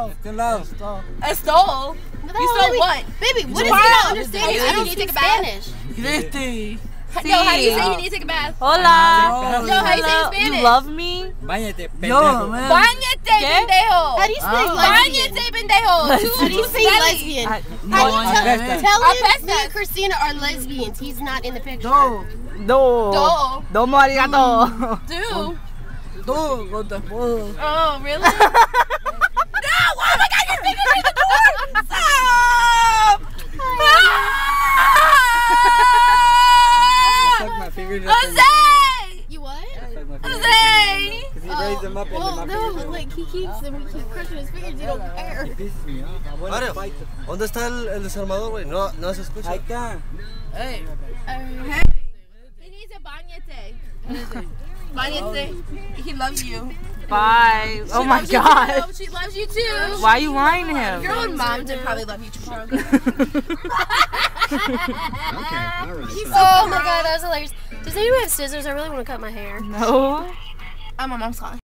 I stole. You stole what? Baby, what is he not understanding? I don't speak Spanish. Yo, how do you say you need to take a bath? Hola. Yo, how do you say in Spanish? You love me? Bañate, pendejo. Bañate, pendejo. How do you say lesbian? Bañate, pendejo. How do you say lesbian? Tell him me and Christina are lesbians. He's not in the picture. Do. Domo arigato. Do. Do. Oh, really? No! Oh my God, your fingers in the door! Stop! Jose! You what? Jose! No, like he keeps them, he keeps crushing his fingers, he don't care. Mario, ¿dónde está el desarmador, güey? No se escucha. Ahí está. Hey. He needs a bañate. Bañate. He loves you. Bye. Oh my God. She loves you too. Why are you lying to him? Your own mom did probably love you tomorrow. Okay, all right. Oh my God, that was hilarious. Does anyone have scissors? I really want to cut my hair. No. My mom's calling.